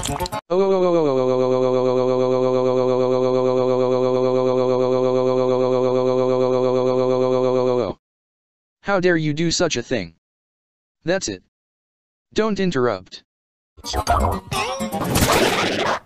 How dare you do such a thing? That's it. Don't interrupt.